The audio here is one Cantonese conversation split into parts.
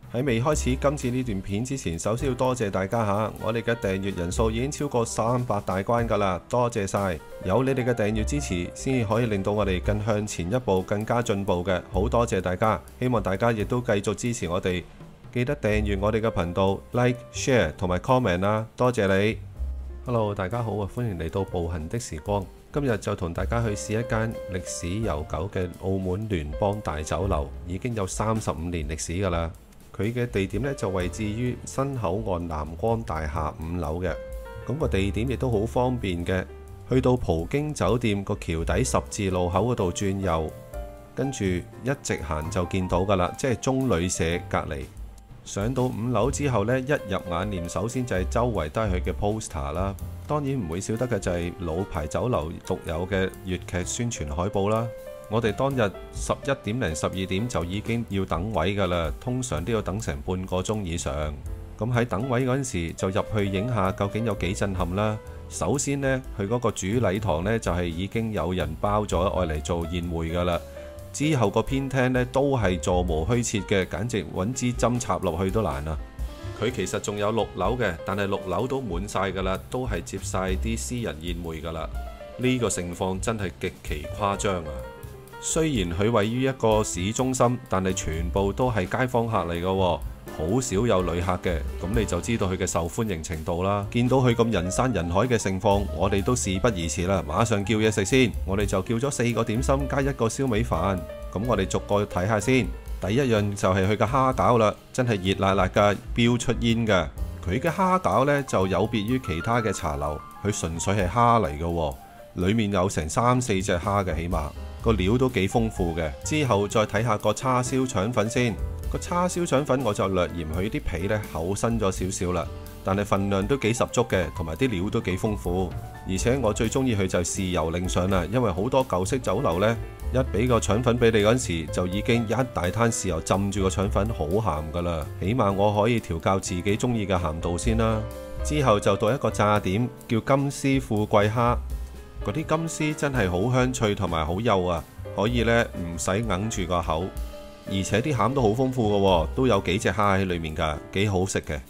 喺未開始今次呢段片之前，首先要多謝大家嚇，我哋嘅訂閱人數已經超過300大關㗎啦，多謝晒！有你哋嘅訂閱支持，先至可以令到我哋更向前一步，更加進步嘅。好多謝大家，希望大家亦都繼續支持我哋，記得訂閱我哋嘅頻道 ，like、share 同埋 comment 啦，多謝你。Hello， 大家好啊，歡迎嚟到步行的時光。今日就同大家去試一間歷史悠久嘅澳門聯邦大酒樓，已經有35年歷史㗎啦。佢嘅地點呢，就位置於新口岸南光大廈5樓嘅，咁個地點亦都好方便嘅。去到葡京酒店個橋底十字路口嗰度轉右，跟住一直行就見到㗎啦，即係中旅社隔離。上到5樓之後呢，一入眼簾首先就係周圍都係佢嘅 poster 啦，當然唔會少得嘅就係老牌酒樓獨有嘅粵劇宣傳海報啦。我哋當日11點零12點就已經要等位㗎啦，通常都要等成半個鐘以上。咁喺等位嗰陣時就入去影下究竟有幾震撼啦。首先呢，佢嗰個主禮堂呢，就係已經有人包咗愛嚟做宴會㗎啦。之後個偏廳呢，都係座無虛設嘅，簡直揾支針插落去都難啊！佢其實仲有6樓嘅，但係6樓都滿晒㗎啦，都係接晒啲私人宴會㗎啦。呢個盛況真係極其誇張啊！雖然佢位於一個市中心，但係全部都係街坊客嚟嘅，好少有旅客嘅。咁你就知道佢嘅受歡迎程度啦。見到佢咁人山人海嘅盛況，我哋都事不宜遲啦，馬上叫嘢食先。我哋就叫咗4個點心加1個燒味飯。咁我哋逐個睇下先。第一樣就係佢嘅蝦餃啦，真係熱辣辣㗎，飆出煙㗎。佢嘅蝦餃呢，就有別於其他嘅茶樓，佢純粹係蝦嚟嘅，裡面有成3-4隻蝦嘅，起碼。個料都幾豐富嘅。之後再睇下個叉燒腸粉先。個叉燒腸粉我就略嫌佢啲皮呢厚身咗少少啦，但係份量都幾十足嘅，同埋啲料都幾豐富。而且我最中意佢就係豉油令上啦，因為好多舊式酒樓呢，一俾個腸粉俾你嗰陣時，就已經一大攤豉油浸住個腸粉，好鹹噶啦。起碼我可以調教自己中意嘅鹹度先啦。之後就到一個炸點，叫金絲富貴蝦。嗰啲金絲真係好香脆同埋好幼啊，可以呢唔使揞住個口，而且啲餡都好豐富嘅，都有幾隻蝦喺裡面㗎，幾好食嘅。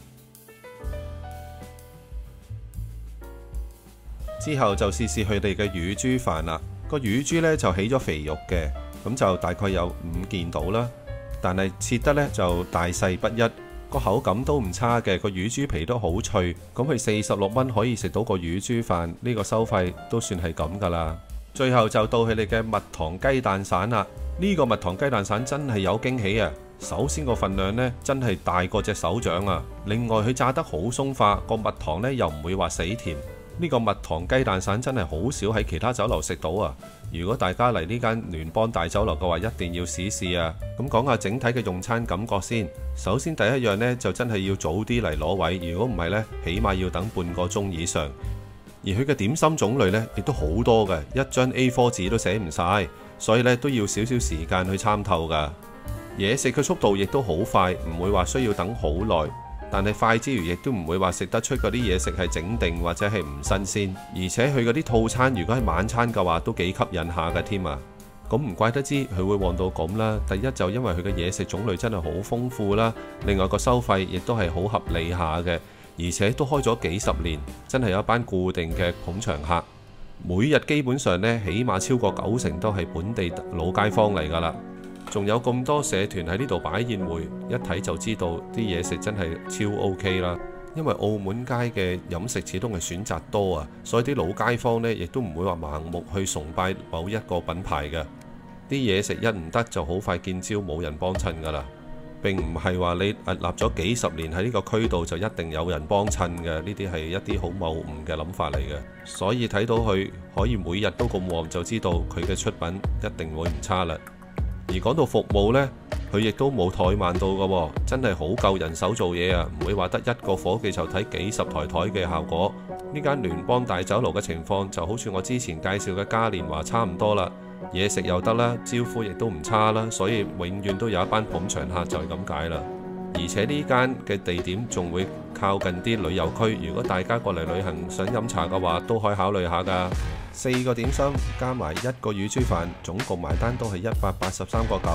之後就試試佢哋嘅乳豬飯啦。個乳豬呢就起咗肥肉嘅，咁就大概有5件到啦，但係切得呢就大細不一。個口感都唔差嘅，個乳豬皮都好脆，咁佢46蚊可以食到個乳豬飯，呢個收費都算係咁噶啦。最後就到佢哋嘅蜜糖雞蛋散啦，呢個蜜糖雞蛋散真係有驚喜啊！首先個份量呢真係大過隻手掌啊，另外佢炸得好鬆化，個蜜糖呢又唔會話死甜。呢個蜜糖雞蛋散真係好少喺其他酒樓食到啊！如果大家嚟呢間聯邦大酒樓嘅話，一定要試試啊！咁講下整體嘅用餐感覺先。首先第一樣呢，就真係要早啲嚟攞位，如果唔係呢，起碼要等半個鐘以上。而佢嘅點心種類呢，亦都好多嘅，一張 A4 紙都寫唔晒，所以呢都要少少時間去參透㗎。嘢食嘅速度亦都好快，唔會話需要等好耐。但係快之餘，亦都唔會話食得出嗰啲嘢食係整定或者係唔新鮮，而且佢嗰啲套餐如果係晚餐嘅話，都幾吸引下嘅添啊！咁唔怪得知佢會旺到咁啦。第一就因為佢嘅嘢食種類真係好豐富啦，另外個收費亦都係好合理下嘅，而且都開咗幾十年，真係有一班固定嘅捧場客，每日基本上呢，起碼超過90%都係本地老街坊嚟㗎啦。仲有咁多社團喺呢度擺宴會，一睇就知道啲嘢食真係超 OK 啦。因為澳門街嘅飲食始終係選擇多啊，所以啲老街坊呢亦都唔會話盲目去崇拜某一個品牌嘅。啲嘢食一唔得就好快見招，冇人幫襯㗎啦。並唔係話你立咗幾十年喺呢個區度就一定有人幫襯嘅，呢啲係一啲好謬誤嘅諗法嚟嘅。所以睇到佢可以每日都咁旺，就知道佢嘅出品一定會唔差啦。而講到服務呢，佢亦都冇怠慢到嘅喎，真係好夠人手做嘢啊！唔會話得一個伙計就睇幾十台台嘅效果。呢間聯邦大酒樓嘅情況就好似我之前介紹嘅嘉年華差唔多啦，嘢食又得啦，招呼亦都唔差啦，所以永遠都有一班捧場客就係咁解啦。而且呢間嘅地點仲會靠近啲旅遊區，如果大家過嚟旅行想飲茶嘅話，都可以考慮下㗎。4個點心加埋1個乳豬飯，總共埋單都係183.9，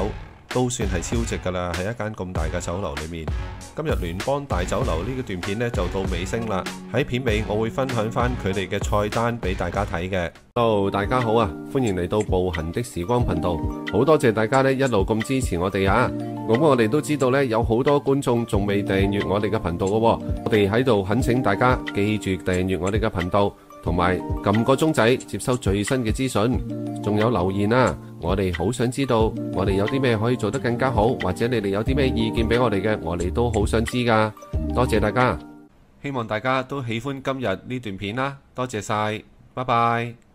都算係超值㗎啦，喺一間咁大嘅酒樓裏面。今日聯邦大酒樓呢個段片呢就到尾聲啦，喺片尾我會分享翻佢哋嘅菜單俾大家睇嘅。Hello， 大家好啊，歡迎嚟到步行的時光頻道，好多謝大家呢一路咁支持我哋啊！咁我哋都知道呢，有好多觀眾仲未訂閱我哋嘅頻道嘅喎，我哋喺度懇請大家記住訂閱我哋嘅頻道，同埋撳個鐘仔接收最新嘅資訊，仲有留言啊！我哋好想知道我哋有啲咩可以做得更加好，或者你哋有啲咩意見俾我哋嘅，我哋都好想知噶。多謝大家，希望大家都喜歡今日呢段片啦，多謝晒，拜拜。